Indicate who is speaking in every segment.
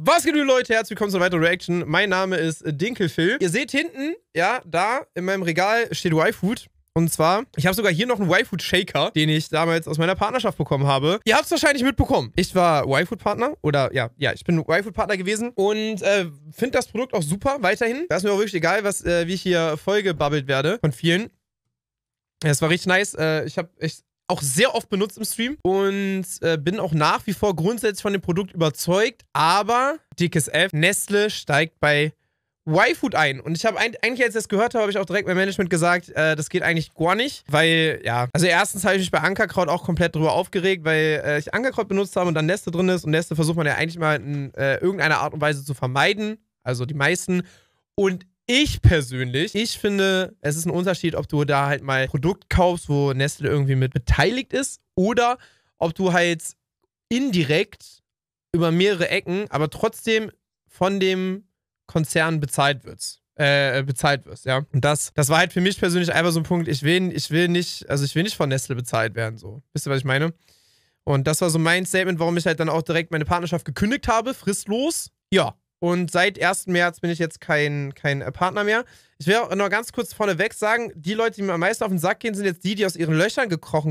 Speaker 1: Was geht, Leute? Herzlich willkommen zu einer weiteren Reaction. Mein Name ist Dinkelphil. Ihr seht hinten, ja, da in meinem Regal steht Y-Food. Und zwar, ich habe sogar hier noch einen Y-Food-Shaker, den ich damals aus meiner Partnerschaft bekommen habe. Ihr habt es wahrscheinlich mitbekommen. Ich war Y-Food-Partner oder ja, ich bin Y-Food-Partner gewesen und finde das Produkt auch super weiterhin. Da ist mir auch wirklich egal, wie ich hier vollgebabbelt werde von vielen. Es war richtig nice. Ich habe echt auch sehr oft benutzt im Stream und bin auch nach wie vor grundsätzlich von dem Produkt überzeugt. Aber, dickes F, Nestle steigt bei Y-Food ein. Und ich habe eigentlich, als ich das gehört habe, habe ich auch direkt meinem Management gesagt, das geht eigentlich gar nicht. Weil, ja, also erstens habe ich mich bei Ankerkraut auch komplett drüber aufgeregt, weil ich Ankerkraut benutzt habe und dann Nestle drin ist. Und Nestle versucht man ja eigentlich mal in irgendeiner Art und Weise zu vermeiden. Also die meisten. Und ich persönlich, ich finde, es ist ein Unterschied, ob du da halt mal ein Produkt kaufst, wo Nestle irgendwie mit beteiligt ist, oder ob du halt indirekt über mehrere Ecken, aber trotzdem von dem Konzern bezahlt wirst, ja. Und das war halt für mich persönlich einfach so ein Punkt, ich will nicht von Nestle bezahlt werden, so. Wisst ihr, was ich meine? Und das war so mein Statement, warum ich halt dann auch direkt meine Partnerschaft gekündigt habe, fristlos. Ja. Und seit 1. März bin ich jetzt kein Partner mehr. Ich will auch noch ganz kurz vorneweg sagen, die Leute, die mir am meisten auf den Sack gehen, sind jetzt die aus ihren Löchern gekrochen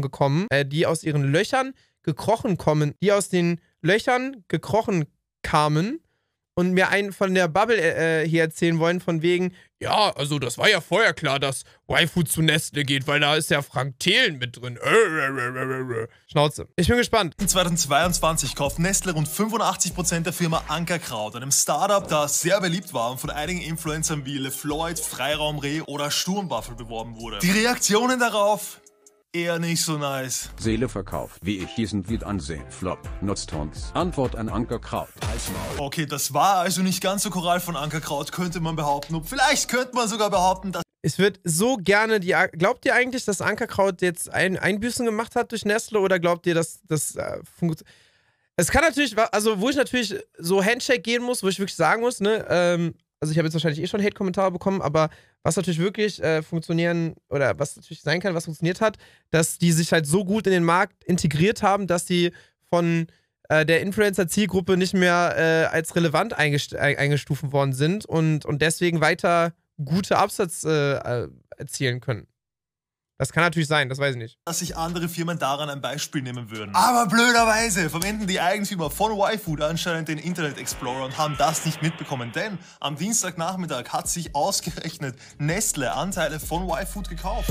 Speaker 1: kamen und mir einen von der Bubble hier erzählen wollen, von wegen, ja, also das war ja vorher klar, dass Y-Food zu Nestle geht, weil da ist ja Frank Thelen mit drin. Schnauze. Ich bin gespannt.
Speaker 2: In 2022 kauft Nestle rund 85% der Firma Ankerkraut, einem Startup, das sehr beliebt war und von einigen Influencern wie LeFloid, Freiraumreh oder Sturmwaffel beworben wurde. Die Reaktionen darauf? Eher nicht so nice.
Speaker 3: Seele verkauft, wie ich diesen Tweet ansehe. Flop, Nutztons. Antwort an Ankerkraut. Halsmaul.
Speaker 2: Okay, das war also nicht ganz so choral von Ankerkraut, könnte man behaupten. Und vielleicht könnte man sogar behaupten, dass...
Speaker 1: Ich würde so gerne glaubt ihr eigentlich, dass Ankerkraut jetzt Einbüßen gemacht hat durch Nestle, oder glaubt ihr, dass das funktioniert? Es kann natürlich, also wo ich natürlich so Handshake gehen muss, wo ich wirklich sagen muss, ne, also ich habe jetzt wahrscheinlich schon Hate-Kommentare bekommen, aber was natürlich wirklich funktionieren, oder was natürlich sein kann, was funktioniert hat, dass die sich halt so gut in den Markt integriert haben, dass die von der Influencer-Zielgruppe nicht mehr als relevant eingestuft worden sind und deswegen weiter gute Absatz erzielen können. Das kann natürlich sein, das weiß ich nicht.
Speaker 2: Dass sich andere Firmen daran ein Beispiel nehmen würden. Aber blöderweise verwenden die Eigentümer von Y-Food anscheinend den Internet Explorer und haben das nicht mitbekommen, denn am Dienstagnachmittag hat sich ausgerechnet Nestle Anteile von Y-Food gekauft.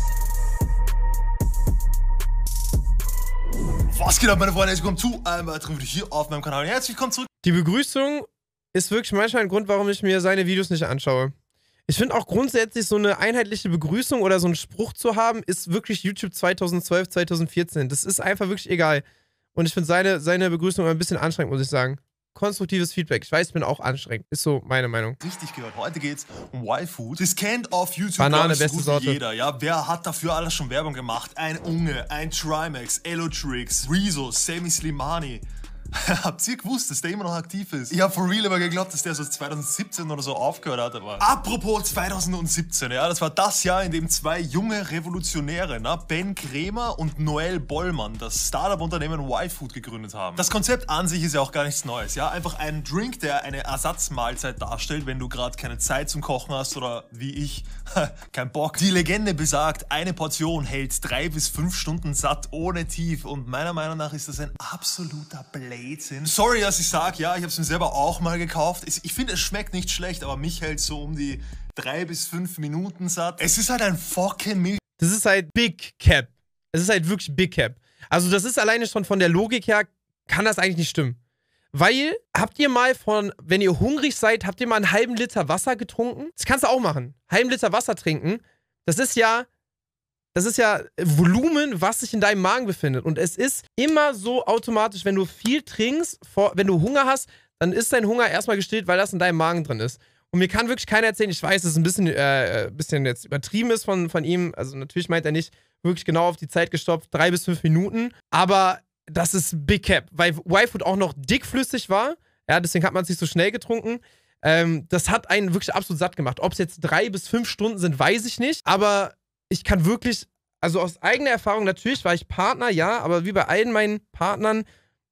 Speaker 2: Was geht ab, meine Freunde? Herzlich willkommen zu einem weiteren Video hier auf meinem Kanal. Herzlich willkommen zurück.
Speaker 1: Die Begrüßung ist wirklich manchmal ein Grund, warum ich mir seine Videos nicht anschaue. Ich finde auch grundsätzlich, so eine einheitliche Begrüßung oder so einen Spruch zu haben, ist wirklich YouTube 2012, 2014. Das ist einfach wirklich egal. Und ich finde seine Begrüßung ein bisschen anstrengend, muss ich sagen. Konstruktives Feedback. Ich weiß, ich bin auch anstrengend. Ist so meine Meinung.
Speaker 2: Richtig gehört. Heute geht's um Y-Food. Das kennt auf YouTube
Speaker 1: Banane,
Speaker 2: so
Speaker 1: beste
Speaker 2: gut
Speaker 1: Sorte.
Speaker 2: wie jeder. Ja, wer hat dafür alles schon Werbung gemacht? Ein Unge, ein Trimax, Elotrix, Rezo, Semi Slimani. Habt ihr gewusst, dass der immer noch aktiv ist? Ich hab for real aber geglaubt, dass der so 2017 oder so aufgehört hat. Aber apropos 2017, ja, das war das Jahr, in dem zwei junge Revolutionäre, Ben Krämer und Noel Bollmann, das Startup-Unternehmen Y-Food gegründet haben. Das Konzept an sich ist ja auch gar nichts Neues, ja, einfach ein Drink, der eine Ersatzmahlzeit darstellt, wenn du gerade keine Zeit zum Kochen hast oder wie ich, kein Bock. Die Legende besagt, eine Portion hält 3 bis 5 Stunden satt ohne Tief und meiner Meinung nach ist das ein absoluter Blödsinn. Sorry, dass ich sag, ja, ich habe es mir selber auch mal gekauft. Ich finde, es schmeckt nicht schlecht, aber mich hält so um die 3 bis 5 Minuten satt. Es ist halt ein fucking Milch.
Speaker 1: Das ist halt Big Cap. Es ist halt wirklich Big Cap. Also das ist alleine schon von der Logik her, kann das eigentlich nicht stimmen. Weil, habt ihr mal wenn ihr hungrig seid, habt ihr mal einen halben Liter Wasser getrunken? Das kannst du auch machen. Halben Liter Wasser trinken, das ist ja Volumen, was sich in deinem Magen befindet. Und es ist immer so automatisch, wenn du viel trinkst, wenn du Hunger hast, dann ist dein Hunger erstmal gestillt, weil das in deinem Magen drin ist. Und mir kann wirklich keiner erzählen, ich weiß, dass es ein bisschen jetzt übertrieben ist von ihm. Also natürlich meint er nicht wirklich genau auf die Zeit gestopft, 3 bis 5 Minuten. Aber das ist Big Cap, weil Y-Food auch noch dickflüssig war. Ja, deswegen hat man es nicht so schnell getrunken. Das hat einen wirklich absolut satt gemacht. Ob es jetzt 3 bis 5 Stunden sind, weiß ich nicht. Aber ich kann wirklich, also aus eigener Erfahrung, natürlich war ich Partner, ja, aber wie bei allen meinen Partnern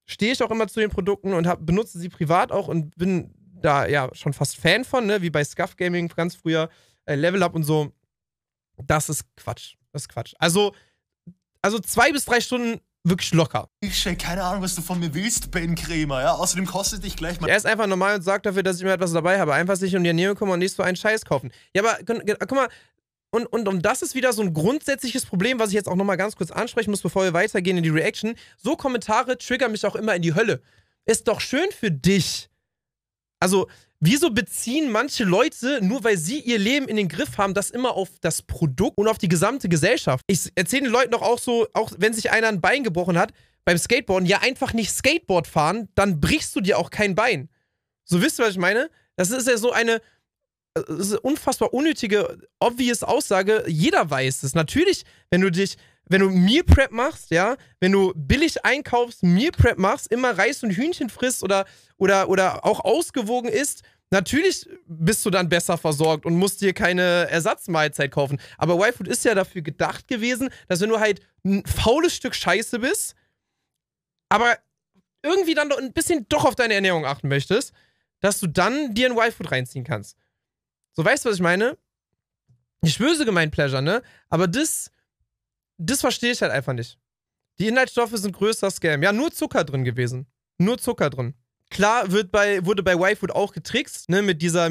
Speaker 1: stehe ich auch immer zu den Produkten und benutze sie privat auch und bin da ja schon fast Fan von, ne? Wie bei Scuff Gaming ganz früher, Level Up und so. Das ist Quatsch. Das ist Quatsch. Also 2 bis 3 Stunden wirklich locker.
Speaker 2: Ich stell keine Ahnung, was du von mir willst, Ben Krämer, ja? Außerdem kostet dich gleich mal...
Speaker 1: Er ist einfach normal und sagt dafür, dass ich immer etwas dabei habe. Einfach sich um die Ernährung kümmern und nicht so einen Scheiß kaufen. Ja, aber guck mal, und das ist wieder so ein grundsätzliches Problem, was ich jetzt auch nochmal ganz kurz ansprechen muss, bevor wir weitergehen in die Reaction. So Kommentare triggern mich auch immer in die Hölle. Ist doch schön für dich. Also, wieso beziehen manche Leute, nur weil sie ihr Leben in den Griff haben, das immer auf das Produkt und auf die gesamte Gesellschaft? Ich erzähle den Leuten doch auch so, auch wenn sich einer ein Bein gebrochen hat, beim Skateboarden, ja einfach nicht Skateboard fahren, dann brichst du dir auch kein Bein. So, wisst ihr, was ich meine? Das ist ja so eine unfassbar unnötige, obvious Aussage. Jeder weiß es. Natürlich, wenn du Meal Prep machst, ja, wenn du billig einkaufst, Meal Prep machst, immer Reis und Hühnchen frisst oder auch ausgewogen isst, natürlich bist du dann besser versorgt und musst dir keine Ersatzmahlzeit kaufen. Aber Y-Food ist ja dafür gedacht gewesen, dass wenn du halt ein faules Stück Scheiße bist, aber irgendwie dann doch ein bisschen doch auf deine Ernährung achten möchtest, dass du dann dir ein Y-Food reinziehen kannst. So, weißt du, was ich meine? Nicht böse gemeint, Pleasure, ne? Aber das verstehe ich halt einfach nicht. Die Inhaltsstoffe sind größter Scam. Ja, nur Zucker drin gewesen. Nur Zucker drin. Klar wurde bei Y-Food auch getrickst, ne, mit dieser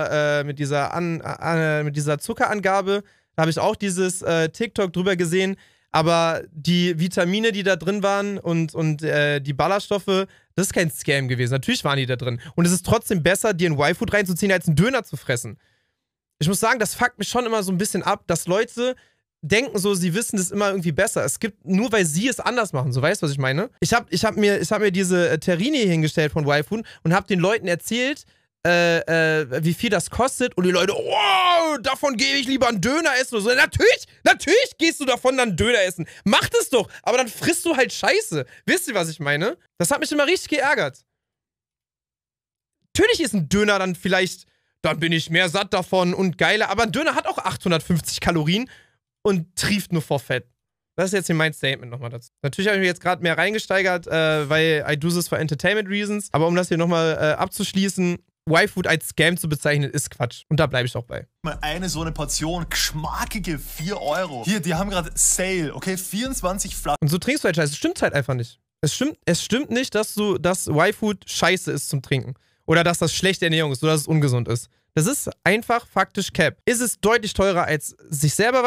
Speaker 1: Zuckerangabe. Da habe ich auch dieses TikTok drüber gesehen. Aber die Vitamine, die da drin waren und die Ballaststoffe, das ist kein Scam gewesen. Natürlich waren die da drin. Und es ist trotzdem besser, dir ein Y-Food reinzuziehen, als einen Döner zu fressen. Ich muss sagen, das fuckt mich schon immer so ein bisschen ab, dass Leute denken so, sie wissen das immer irgendwie besser. Es gibt, nur weil sie es anders machen. So, weißt du, was ich meine? Ich hab mir diese Terrine hingestellt von Y-Food und hab den Leuten erzählt, wie viel das kostet und die Leute, oh, davon gehe ich lieber einen Döner essen oder so. Natürlich gehst du davon dann einen Döner essen. Mach das doch, aber dann frisst du halt Scheiße. Wisst ihr, was ich meine? Das hat mich immer richtig geärgert. Natürlich ist ein Döner dann vielleicht, dann bin ich mehr satt davon und geiler, aber ein Döner hat auch 850 Kalorien und trieft nur vor Fett. Das ist jetzt hier mein Statement nochmal dazu. Natürlich habe ich mich jetzt gerade mehr reingesteigert, weil I do this for entertainment reasons, aber um das hier nochmal abzuschließen, Y-Food als Scam zu bezeichnen, ist Quatsch. Und da bleibe ich auch bei.
Speaker 2: Mal eine so eine Portion, geschmackige 4 €. Hier, die haben gerade Sale, okay? 24 Flaschen.
Speaker 1: Und so trinkst du halt Scheiße. Es stimmt halt einfach nicht. Es stimmt nicht, dass Y-Food scheiße ist zum Trinken. Oder dass das schlechte Ernährung ist oder dass es ungesund ist. Das ist einfach faktisch Cap. Ist es deutlich teurer, als sich selber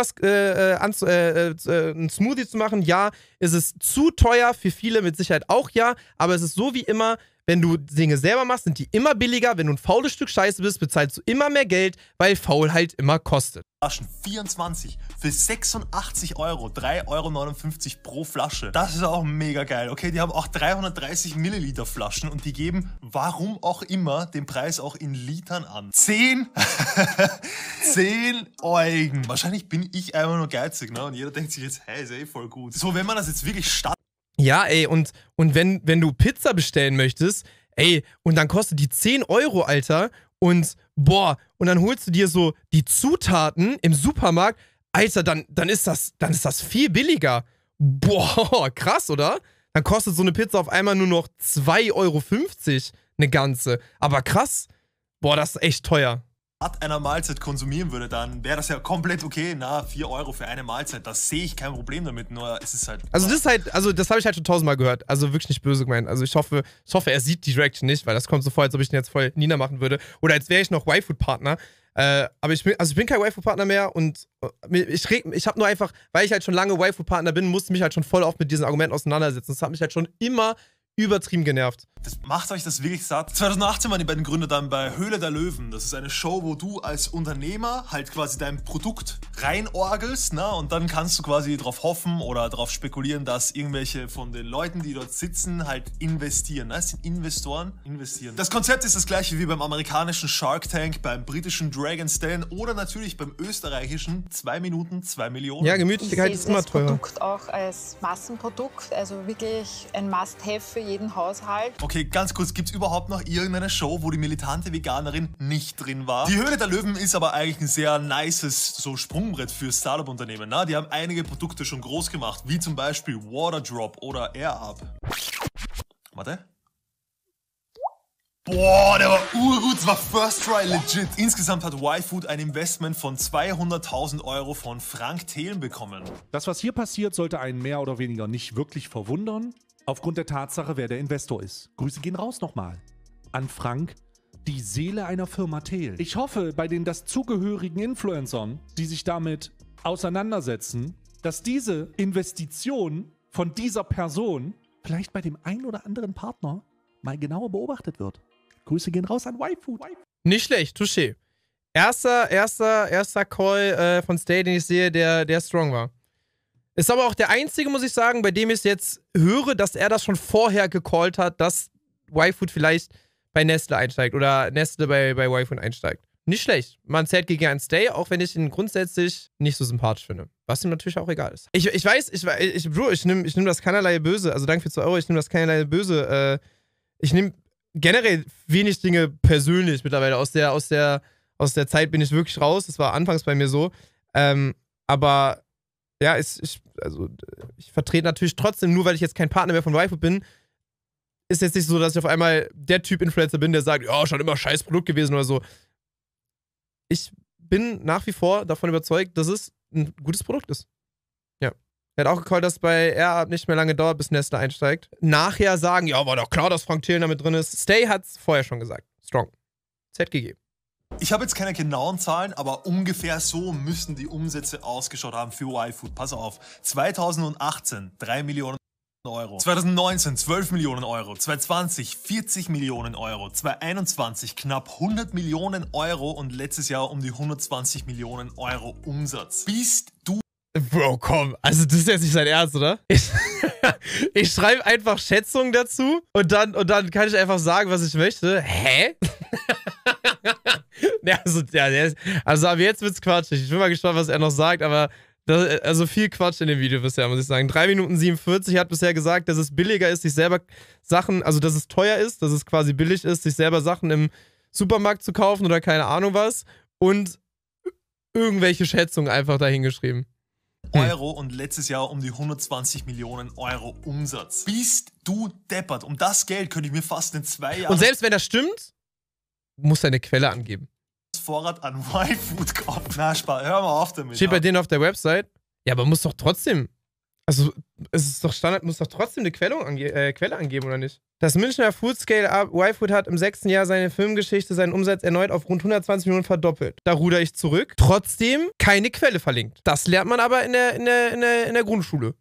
Speaker 1: einen Smoothie zu machen? Ja. Ist es zu teuer? Für viele mit Sicherheit auch ja. Aber es ist so wie immer, wenn du Dinge selber machst, sind die immer billiger. Wenn du ein faules Stück Scheiße bist, bezahlst du immer mehr Geld, weil faul halt immer kostet.
Speaker 2: Flaschen, 24 für 86 €, 3,59 € pro Flasche. Das ist auch mega geil, okay? Die haben auch 330 Milliliter Flaschen und die geben, warum auch immer, den Preis auch in Litern an. 10 Eugen. Wahrscheinlich bin ich einfach nur geizig, ne? Und jeder denkt sich jetzt, hey, ist eh voll gut. So, wenn man das jetzt wirklich
Speaker 1: ja, ey, und wenn du Pizza bestellen möchtest, ey, und dann kostet die 10 €, Alter, und boah, und dann holst du dir so die Zutaten im Supermarkt, Alter, dann ist das viel billiger. Boah, krass, oder? Dann kostet so eine Pizza auf einmal nur noch 2,50 € eine ganze. Aber krass, boah, das ist echt teuer.
Speaker 2: einer Mahlzeit konsumieren würde, dann wäre das ja komplett okay. Na, 4 € für eine Mahlzeit, das sehe ich kein Problem damit, nur es ist halt...
Speaker 1: Also das habe ich halt schon 1000-mal gehört, also wirklich nicht böse gemeint. Also ich hoffe, er sieht die Reaction nicht, weil das kommt so vor, als ob ich den jetzt voll niedermachen würde. Oder als wäre ich noch Y-Food-Partner. Aber ich bin kein Y-Food-Partner mehr und ich habe nur einfach, weil ich halt schon lange Y-Food-Partner bin, musste mich halt schon voll oft mit diesen Argumenten auseinandersetzen. Das hat mich halt schon immer übertrieben genervt.
Speaker 2: Das macht euch das wirklich satt? 2018 waren die beiden Gründer dann bei Höhle der Löwen. Das ist eine Show, wo du als Unternehmer halt quasi dein Produkt reinorgelst, ne? Und dann kannst du quasi darauf hoffen oder darauf spekulieren, dass irgendwelche von den Leuten, die dort sitzen, halt investieren. Ne? Das sind Investoren. Investieren. Das Konzept ist das gleiche wie beim amerikanischen Shark Tank, beim britischen Dragon's Den oder natürlich beim österreichischen 2 Minuten 2 Millionen.
Speaker 1: Ja, Gemütlichkeit ist immer teurer.
Speaker 4: Das Produkt auch als Massenprodukt, also wirklich ein Must-Have für jeden Haushalt.
Speaker 2: Okay, ganz kurz, gibt es überhaupt noch irgendeine Show, wo die militante Veganerin nicht drin war? Die Höhle der Löwen ist aber eigentlich ein sehr nices so Sprungbrett für Startup-Unternehmen. Ne? Die haben einige Produkte schon groß gemacht, wie zum Beispiel Waterdrop oder AirUp. Warte. Boah, der war urgut, das war First Try legit. Insgesamt hat Y-Food ein Investment von 200.000 Euro von Frank Thelen bekommen.
Speaker 5: Das, was hier passiert, sollte einen mehr oder weniger nicht wirklich verwundern, aufgrund der Tatsache, wer der Investor ist. Grüße gehen raus nochmal an Frank, die Seele einer Firma Thelen. Ich hoffe, bei den dazugehörigen Influencern, die sich damit auseinandersetzen, dass diese Investition von dieser Person vielleicht bei dem einen oder anderen Partner mal genauer beobachtet wird. Grüße gehen raus an Y-Food.
Speaker 1: Nicht schlecht, touché. Erster Call von Stay, den ich sehe, der strong war. Ist aber auch der einzige, muss ich sagen, bei dem ich jetzt höre, dass er das schon vorher gecallt hat, dass Y-Food vielleicht bei Nestle einsteigt oder Nestle bei Y-Food einsteigt. Nicht schlecht. Man zählt gegen einen Stay, auch wenn ich ihn grundsätzlich nicht so sympathisch finde. Was ihm natürlich auch egal ist. Ich weiß, Bro, ich nehm das keinerlei böse. Also danke für 2 Euro, ich nehme das keinerlei böse. Ich nehme generell wenig Dinge persönlich mittlerweile. Aus der Zeit bin ich wirklich raus. Das war anfangs bei mir so. Aber ja, ich vertrete natürlich trotzdem, nur weil ich jetzt kein Partner mehr von Y-Food bin, ist jetzt nicht so, dass ich auf einmal der Typ Influencer bin, der sagt, ja, schon immer scheiß Produkt gewesen oder so. Ich bin nach wie vor davon überzeugt, dass es ein gutes Produkt ist. Ja. Er hat auch gecallt, dass bei AirUp nicht mehr lange dauert, bis Nestle einsteigt. Nachher sagen, ja, war doch klar, dass Frank Thelen damit drin ist. Stay hat's vorher schon gesagt. Strong. ZGG.
Speaker 2: Ich habe jetzt keine genauen Zahlen, aber ungefähr so müssten die Umsätze ausgeschaut haben für Y-Food. Pass auf. 2018 3 Millionen Euro. 2019 12 Millionen Euro. 2020 40 Millionen Euro. 2021 knapp 100 Millionen Euro und letztes Jahr um die 120 Millionen Euro Umsatz. Bist du...
Speaker 1: Bro, komm. Also das ist jetzt nicht sein Ernst, oder? Ich schreibe einfach Schätzungen dazu und dann kann ich einfach sagen, was ich möchte. Hä? Also ab jetzt wird's quatschig. Ich bin mal gespannt, was er noch sagt, aber also viel Quatsch in dem Video bisher, muss ich sagen. 3 Minuten 47 hat bisher gesagt, dass es billiger ist, sich selber Sachen, also dass es teuer ist, dass es quasi billig ist, sich selber Sachen im Supermarkt zu kaufen oder keine Ahnung was und irgendwelche Schätzungen einfach dahingeschrieben.
Speaker 2: Euro und letztes Jahr um die 120 Millionen Euro Umsatz. Bist du deppert? Um das Geld könnte ich mir fast in 2 Jahren...
Speaker 1: Und selbst wenn das stimmt, muss er eine Quelle angeben.
Speaker 2: Vorrat an Y-Food kaufen. Na, hör mal auf damit.
Speaker 1: Steht bei denen auf der Website. Ja, aber muss doch trotzdem... Also, es ist doch Standard, muss doch trotzdem eine Quelle angeben, oder nicht? Das Münchner Food Scale-Up Y-Food hat im 6. Jahr seine Firmengeschichte seinen Umsatz erneut auf rund 120 Millionen verdoppelt. Da ruder ich zurück. Trotzdem keine Quelle verlinkt. Das lernt man aber in der Grundschule.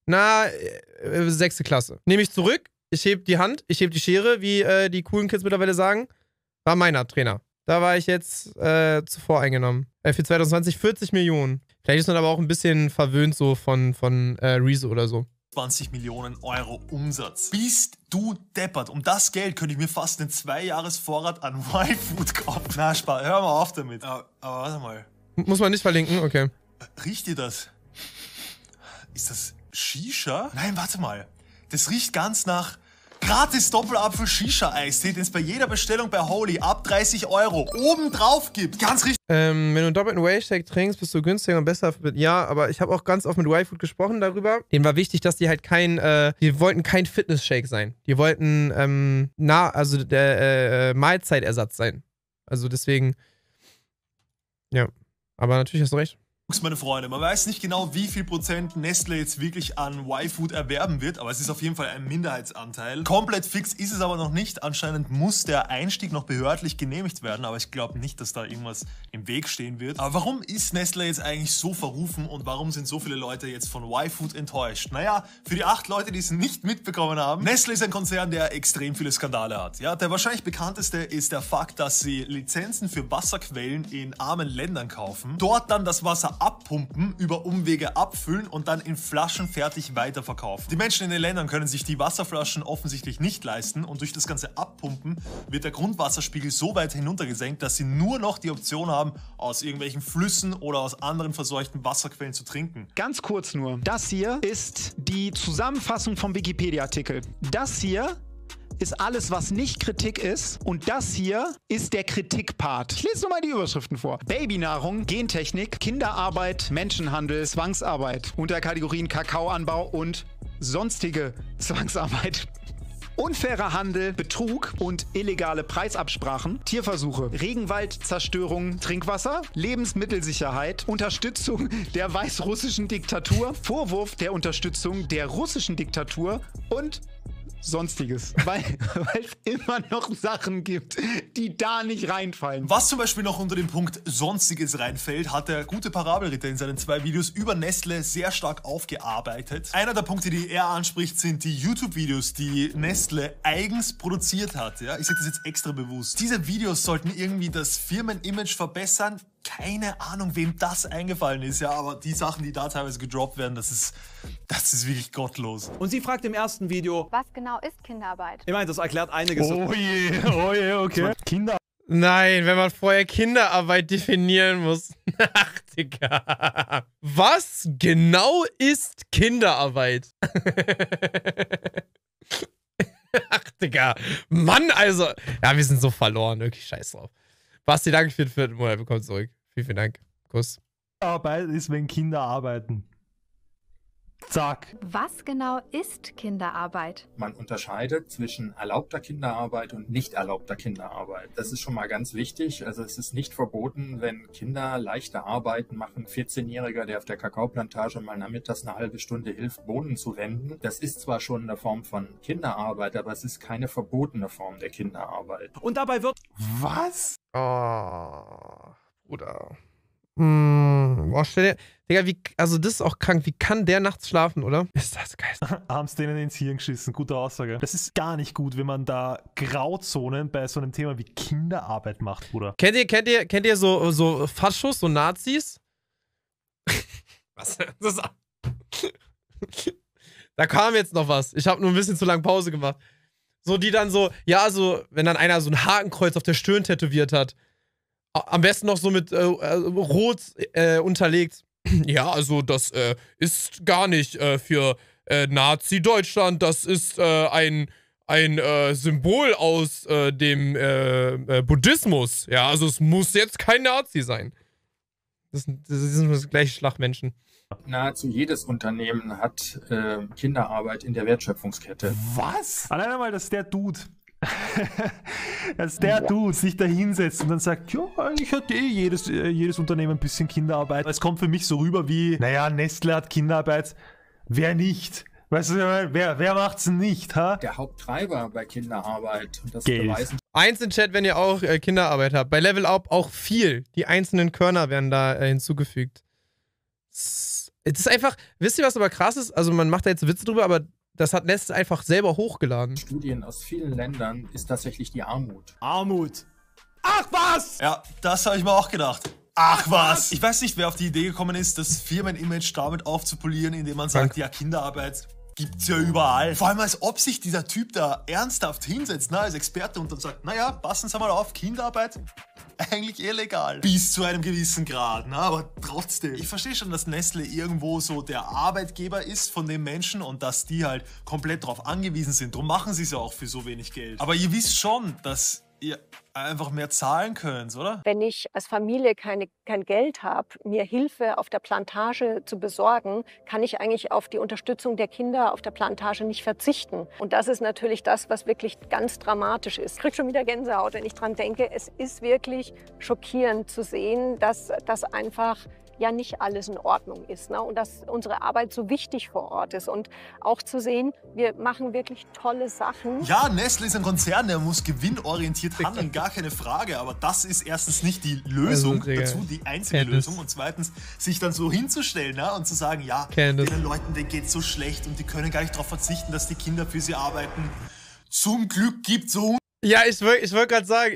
Speaker 1: 6. Klasse. Nehme ich zurück, ich heb die Hand, ich heb die Schere, wie die coolen Kids mittlerweile sagen. War meiner Trainer. Da war ich jetzt zuvor eingenommen. Für 2020 40 Millionen. Vielleicht ist man aber auch ein bisschen verwöhnt so von Rezo oder so.
Speaker 2: 20 Millionen Euro Umsatz. Bist du deppert? Um das Geld könnte ich mir fast einen 2-Jahres-Vorrat an Y-Food kaufen. Na, hör mal auf damit. Aber warte mal.
Speaker 1: Muss man nicht verlinken? Okay.
Speaker 2: Riecht ihr das? Ist das Shisha? Nein, warte mal. Das riecht ganz nach... Gratis Doppelapfel Shisha-Eistee, den es bei jeder Bestellung bei Holy ab 30 Euro oben drauf gibt. Ganz richtig.
Speaker 1: Wenn du einen doppelten Whey-Shake trinkst, bist du günstiger und besser. Ja, aber ich habe auch ganz oft mit Y-Food gesprochen darüber. Denen war wichtig, dass die halt die wollten kein Fitness-Shake sein. Die wollten, Mahlzeitersatz sein. Also deswegen, ja. Aber natürlich hast du recht.
Speaker 2: Meine Freunde, man weiß nicht genau, wie viel Prozent Nestle jetzt wirklich an Y-Food erwerben wird, aber es ist auf jeden Fall ein Minderheitsanteil. Komplett fix ist es aber noch nicht. Anscheinend muss der Einstieg noch behördlich genehmigt werden, aber ich glaube nicht, dass da irgendwas im Weg stehen wird. Aber warum ist Nestle jetzt eigentlich so verrufen und warum sind so viele Leute jetzt von Y-Food enttäuscht? Naja, für die 8 Leute, die es nicht mitbekommen haben, Nestle ist ein Konzern, der extrem viele Skandale hat. Ja, der wahrscheinlich bekannteste ist der Fakt, dass sie Lizenzen für Wasserquellen in armen Ländern kaufen, dort dann das Wasser abpumpen, über Umwege abfüllen und dann in Flaschen fertig weiterverkaufen. Die Menschen in den Ländern können sich die Wasserflaschen offensichtlich nicht leisten und durch das ganze Abpumpen wird der Grundwasserspiegel so weit hinuntergesenkt, dass sie nur noch die Option haben, aus irgendwelchen Flüssen oder aus anderen verseuchten Wasserquellen zu trinken.
Speaker 6: Ganz kurz nur, das hier ist die Zusammenfassung vom Wikipedia-Artikel. Das hier ist alles, was nicht Kritik ist. Und das hier ist der Kritikpart. Ich lese nur mal die Überschriften vor. Babynahrung, Gentechnik, Kinderarbeit, Menschenhandel, Zwangsarbeit. Unter Kategorien Kakaoanbau und sonstige Zwangsarbeit. unfairer Handel, Betrug und illegale Preisabsprachen, Tierversuche, Regenwaldzerstörung, Trinkwasser, Lebensmittelsicherheit, Unterstützung der weißrussischen Diktatur, Vorwurf der Unterstützung der russischen Diktatur und Sonstiges. Weil es immer noch Sachen gibt, die da nicht reinfallen.
Speaker 2: Was zum Beispiel noch unter den Punkt Sonstiges reinfällt, hat der gute Parabelritter in seinen 2 Videos über Nestle sehr stark aufgearbeitet. Einer der Punkte, die er anspricht, sind die YouTube-Videos, die Nestle eigens produziert hat. Ja? Ich sage das jetzt extra bewusst. Diese Videos sollten irgendwie das Firmenimage verbessern. Keine Ahnung, wem das eingefallen ist, ja, aber die Sachen, die da teilweise gedroppt werden, das ist wirklich gottlos.
Speaker 7: Und sie fragt im ersten Video,
Speaker 8: was genau ist Kinderarbeit?
Speaker 7: ich meine, das erklärt einiges.
Speaker 5: Oh je, okay. Kinder.
Speaker 1: Nein, wenn man vorher Kinderarbeit definieren muss. Ach, Digga. Was genau ist Kinderarbeit? Ach, Digga. Mann, also. Ja, wir sind so verloren. Wirklich scheiß drauf. Basti, danke für den 4. Monat. Willkommen zurück. Vielen Dank. Kuss.
Speaker 5: Arbeit ist, wenn Kinder arbeiten. Zack.
Speaker 8: Was genau ist Kinderarbeit?
Speaker 9: Man unterscheidet zwischen erlaubter Kinderarbeit und nicht erlaubter Kinderarbeit. Das ist schon mal ganz wichtig. Also es ist nicht verboten, wenn Kinder leichte Arbeiten machen. 14-Jähriger, der auf der Kakaoplantage mal nachmittags eine halbe Stunde hilft, Bohnen zu wenden. Das ist zwar schon eine Form von Kinderarbeit, aber es ist keine verbotene Form der Kinderarbeit.
Speaker 7: Und dabei wird...
Speaker 5: Was?
Speaker 1: Oh, Bruder. Boah, stell dir, Digga, also das ist auch krank. Wie kann der nachts schlafen, oder? Ist das geil.
Speaker 5: Haben's denen ins Hirn geschissen. Gute Aussage. Das ist gar nicht gut, wenn man da Grauzonen bei so einem Thema wie Kinderarbeit macht, Bruder.
Speaker 1: Kennt ihr so Faschos, so Nazis? Was? Da kam jetzt noch was. Ich habe nur ein bisschen zu lange Pause gemacht. So, die dann so, ja, so, wenn dann einer so ein Hakenkreuz auf der Stirn tätowiert hat. Am besten noch so mit Rot unterlegt. Ja, also das ist gar nicht für Nazi-Deutschland. Das ist ein Symbol aus dem Buddhismus. Ja, also es muss jetzt kein Nazi sein. Das sind gleich Schlagmenschen.
Speaker 9: Nahezu jedes Unternehmen hat Kinderarbeit in der Wertschöpfungskette.
Speaker 5: Was? Allein einmal, dass der Dude sich da hinsetzt und dann sagt, ja, eigentlich hat jedes Unternehmen ein bisschen Kinderarbeit. Es kommt für mich so rüber wie, naja, Nestle hat Kinderarbeit, wer nicht? Weißt du, wer macht's denn nicht, ha?
Speaker 9: Der Haupttreiber bei Kinderarbeit, und das
Speaker 5: Geld.
Speaker 9: beweisen
Speaker 1: Eins in Chat, wenn ihr auch Kinderarbeit habt. Bei Level Up auch viel. Die einzelnen Körner werden da hinzugefügt. Es ist einfach, wisst ihr, was aber krass ist? Also man macht da jetzt Witze drüber, aber das hat Nestle einfach selber hochgeladen.
Speaker 9: Studien aus vielen Ländern, ist tatsächlich die Armut.
Speaker 7: Armut. Ach was!
Speaker 2: Ja, das habe ich mir auch gedacht. Ach was! Ich weiß nicht, wer auf die Idee gekommen ist, das Firmenimage damit aufzupolieren, indem man sagt, ja, Kinderarbeit gibt's ja überall. Vor allem, als ob sich dieser Typ da ernsthaft hinsetzt, als Experte und dann sagt, naja, passen Sie mal auf, Kinderarbeit eigentlich illegal. Bis zu einem gewissen Grad, aber trotzdem. Ich verstehe schon, dass Nestle irgendwo so der Arbeitgeber ist von den Menschen und dass die halt komplett darauf angewiesen sind. Darum machen sie es ja auch für so wenig Geld. Aber ihr wisst schon, dass ihr einfach mehr zahlen könnt, oder?
Speaker 10: Wenn ich als Familie kein Geld habe, mir Hilfe auf der Plantage zu besorgen, kann ich eigentlich auf die Unterstützung der Kinder auf der Plantage nicht verzichten. Und das ist natürlich das, was wirklich ganz dramatisch ist. Ich kriege schon wieder Gänsehaut, wenn ich dran denke. Es ist wirklich schockierend zu sehen, dass das einfach ja nicht alles in Ordnung ist, ne? Und dass unsere Arbeit so wichtig vor Ort ist. Und auch zu sehen, wir machen wirklich tolle Sachen.
Speaker 2: Ja, Nestle ist ein Konzern, der muss gewinnorientiert handeln, gar keine Frage. Aber das ist erstens nicht die Lösung dazu, die einzige Lösung. Und zweitens, sich dann so hinzustellen, ne? Und zu sagen, ja, den Leuten, denen geht's so schlecht und die können gar nicht darauf verzichten, dass die Kinder für sie arbeiten. Zum Glück gibt's so...
Speaker 1: Ja, ich wollte gerade sagen,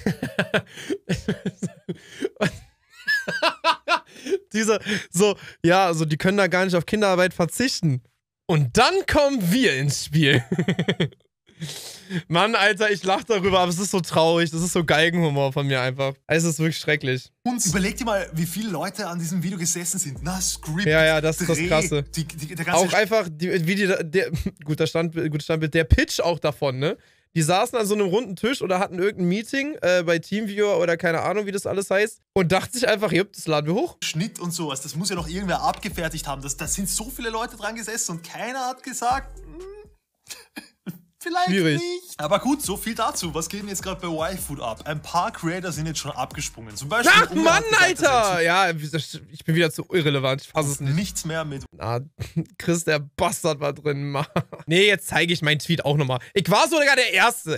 Speaker 1: die können da gar nicht auf Kinderarbeit verzichten. Und dann kommen wir ins Spiel. Mann, Alter, ich lache darüber, aber es ist so traurig. Das ist so Geigenhumor von mir einfach. Es ist wirklich schrecklich.
Speaker 2: Und überleg dir mal, wie viele Leute an diesem Video gesessen sind. Na, Script,
Speaker 1: ja, das ist das Krasse.
Speaker 2: Der ganze
Speaker 1: auch einfach, guter Standbild, der Pitch auch davon, ne? Die saßen an so einem runden Tisch oder hatten irgendein Meeting bei TeamViewer oder keine Ahnung, wie das alles heißt. Und dachten sich einfach, das laden wir hoch.
Speaker 2: Schnitt und sowas, das muss ja noch irgendwer abgefertigt haben. Da sind so viele Leute dran gesessen und keiner hat gesagt, Vielleicht
Speaker 1: Schwierig.
Speaker 2: nicht. Aber gut, so viel dazu. Was geht denn jetzt gerade bei YFood ab? Ein paar Creator sind jetzt schon abgesprungen. Zum Beispiel
Speaker 1: Ach Mann, Alter! Ja, ich bin wieder zu irrelevant. Ich fasse es nicht.
Speaker 2: Nichts mehr mit.
Speaker 1: Ah, Chris, der Bastard war drin. Mann. Nee, jetzt zeige ich meinen Tweet auch nochmal. Ich war sogar der Erste.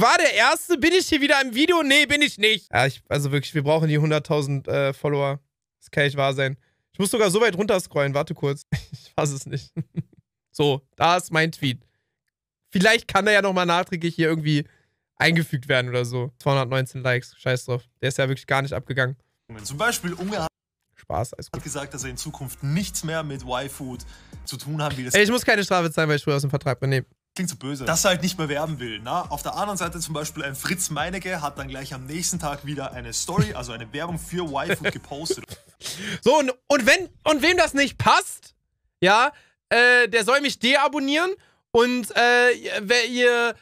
Speaker 1: Bin ich hier wieder im Video? Nee, bin ich nicht. Ja, also wirklich, wir brauchen die 100.000 Follower. Das kann nicht wahr sein. Ich muss sogar so weit runter scrollen. Warte kurz. Ich fasse es nicht. So, da ist mein Tweet. Vielleicht kann der ja nochmal nachträglich hier irgendwie eingefügt werden oder so. 219 Likes, scheiß drauf. Der ist ja wirklich gar nicht abgegangen.
Speaker 2: Zum Beispiel Unge
Speaker 1: Spaß, alles gut.
Speaker 2: hat gesagt, dass er in Zukunft nichts mehr mit YFood zu tun haben will.
Speaker 1: Ey, ich muss keine Strafe zahlen, weil ich früher aus dem Vertrag bin. Nee.
Speaker 2: Klingt so böse. Dass er halt nicht mehr werben will. Na? Auf der anderen Seite zum Beispiel ein Fritz Meinecke hat dann gleich am nächsten Tag wieder eine Story, also eine Werbung für YFood gepostet.
Speaker 1: So, und wem das nicht passt, ja, der soll mich deabonnieren. Und ihr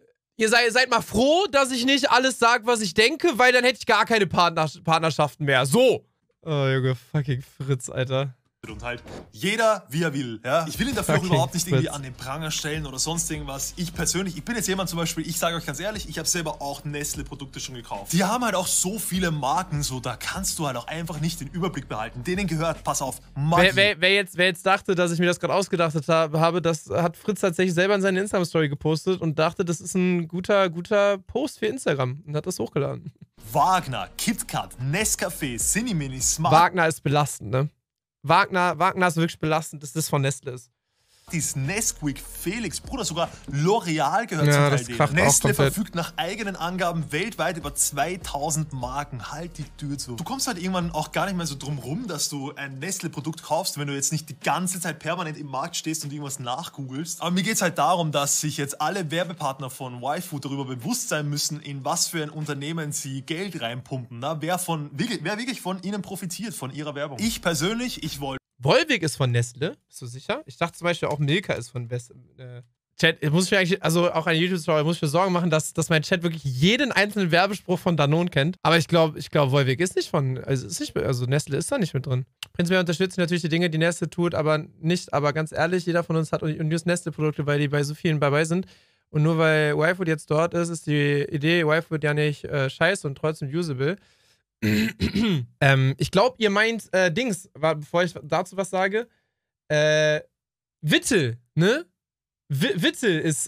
Speaker 1: seid mal froh, dass ich nicht alles sage, was ich denke, weil dann hätte ich gar keine Partnerschaften mehr. So. Oh, Junge, fucking Fritz, Alter.
Speaker 2: Und halt jeder, wie er will. Ja? Ich will ihn dafür auch überhaupt nicht irgendwie an den Pranger stellen oder sonst irgendwas. Ich persönlich, ich bin jetzt jemand zum Beispiel, ich sage euch ganz ehrlich, ich habe selber auch Nestle-Produkte schon gekauft. Die haben halt auch so viele Marken, so da kannst du halt auch einfach nicht den Überblick behalten. Denen gehört, pass auf, Magie.
Speaker 1: Wer jetzt dachte, dass ich mir das gerade ausgedacht habe, das hat Fritz tatsächlich selber in seine Instagram-Story gepostet und dachte, das ist ein guter Post für Instagram und hat das hochgeladen.
Speaker 2: Wagner, KitKat, Nescafé, Cinnamini, Smart.
Speaker 1: Wagner ist belastend, ne? Wagner ist wirklich belastend, dass das von Nestle ist.
Speaker 2: Nesquik, Felix, Bruder, sogar L'Oreal gehört
Speaker 1: ja,
Speaker 2: zum Teil denen. Nestle verfügt nach eigenen Angaben weltweit über 2000 Marken. Halt die Tür zu. Du kommst halt irgendwann auch gar nicht mehr so drum rum, dass du ein Nestle-Produkt kaufst, wenn du jetzt nicht die ganze Zeit permanent im Markt stehst und irgendwas nachgoogelst. Aber mir geht es halt darum, dass sich jetzt alle Werbepartner von YFood darüber bewusst sein müssen, in was für ein Unternehmen sie Geld reinpumpen. Na? Wer wirklich von ihnen profitiert, von ihrer Werbung. Ich persönlich, ich wollte.
Speaker 1: Volvic ist von Nestle, bist du sicher? Ich dachte zum Beispiel auch Milka ist von Chat, muss ich mir eigentlich, also auch eine YouTube-Story, muss ich mir Sorgen machen, dass mein Chat wirklich jeden einzelnen Werbespruch von Danone kennt. Aber ich glaube, Volvic ist nicht von, also Nestle ist da nicht mit drin. Prinzipiell unterstützen natürlich die Dinge, die Nestle tut, aber ganz ehrlich, jeder von uns hat und Nestle-Produkte, weil die bei so vielen dabei sind. Und nur weil YFood jetzt dort ist, ist die Idee YFood ja nicht scheiße und trotzdem usable. Ich glaube, ihr meint bevor ich dazu was sage, Vittel, ne? Vittel ist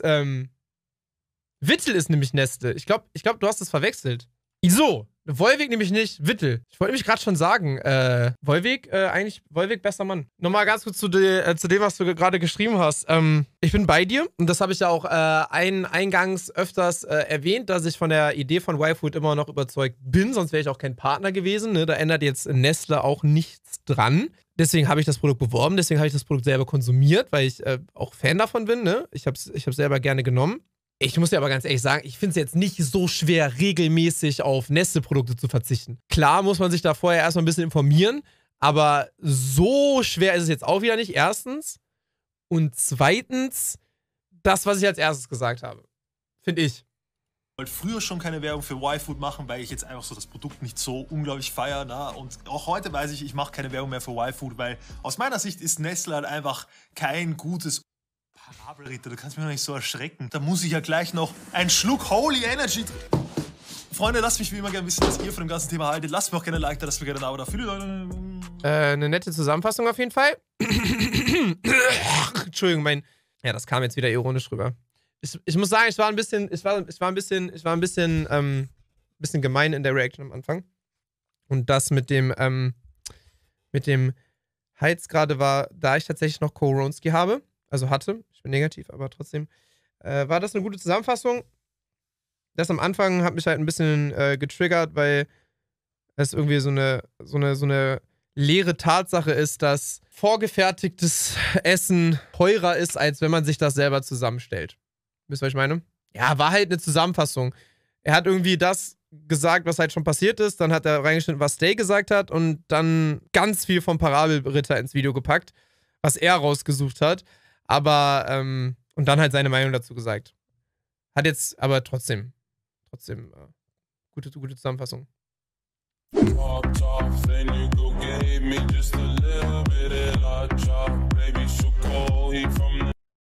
Speaker 1: nämlich Nestle. Ich glaube, du hast das verwechselt. Wieso? Volvic nämlich nicht, Vittel. Ich wollte nämlich gerade schon sagen, Volvic besser Mann. Nochmal ganz kurz zu dem, was du gerade geschrieben hast. Ich bin bei dir und das habe ich ja auch eingangs öfters erwähnt, dass ich von der Idee von YFood immer noch überzeugt bin, sonst wäre ich auch kein Partner gewesen. Ne? Da ändert jetzt Nestle auch nichts dran. Deswegen habe ich das Produkt beworben, deswegen habe ich das Produkt selber konsumiert, weil ich auch Fan davon bin. Ne? Ich habe es selber gerne genommen. Ich muss dir aber ganz ehrlich sagen, ich finde es jetzt nicht so schwer, regelmäßig auf Nestle-Produkte zu verzichten. Klar muss man sich da vorher erstmal ein bisschen informieren, aber so schwer ist es jetzt auch wieder nicht, erstens. Und zweitens, das, was ich als erstes gesagt habe, finde ich.
Speaker 2: Ich wollte früher schon keine Werbung für YFood machen, weil ich jetzt einfach so das Produkt nicht so unglaublich feiere. Na? Und auch heute weiß ich mache keine Werbung mehr für YFood, weil aus meiner Sicht ist Nestle halt einfach kein gutes Parabelritter, du kannst mich noch nicht so erschrecken. Da muss ich ja gleich noch einen Schluck Holy Energy Freunde, lasst mich wie immer gerne wissen, was ihr von dem ganzen Thema haltet. Lasst mir auch gerne ein Like da, lasst mir gerne ein Abo da. Viele Leute.
Speaker 1: Eine nette Zusammenfassung auf jeden Fall. Entschuldigung, ja, das kam jetzt wieder ironisch rüber. Ich muss sagen, ich war ein bisschen gemein in der Reaction am Anfang. Und das mit dem Heiz gerade war, da ich tatsächlich noch Koronski habe. Also hatte, ich bin negativ, aber trotzdem war das eine gute Zusammenfassung. Das am Anfang hat mich halt ein bisschen getriggert, weil es irgendwie so eine leere Tatsache ist, dass vorgefertigtes Essen teurer ist, als wenn man sich das selber zusammenstellt. Wisst ihr, was ich meine? Ja, war halt eine Zusammenfassung. Er hat irgendwie das gesagt, was halt schon passiert ist, dann hat er reingeschnitten, was Stay gesagt hat und dann ganz viel vom Parabelritter ins Video gepackt, was er rausgesucht hat. Aber, und dann halt seine Meinung dazu gesagt. Hat jetzt aber trotzdem gute Zusammenfassung.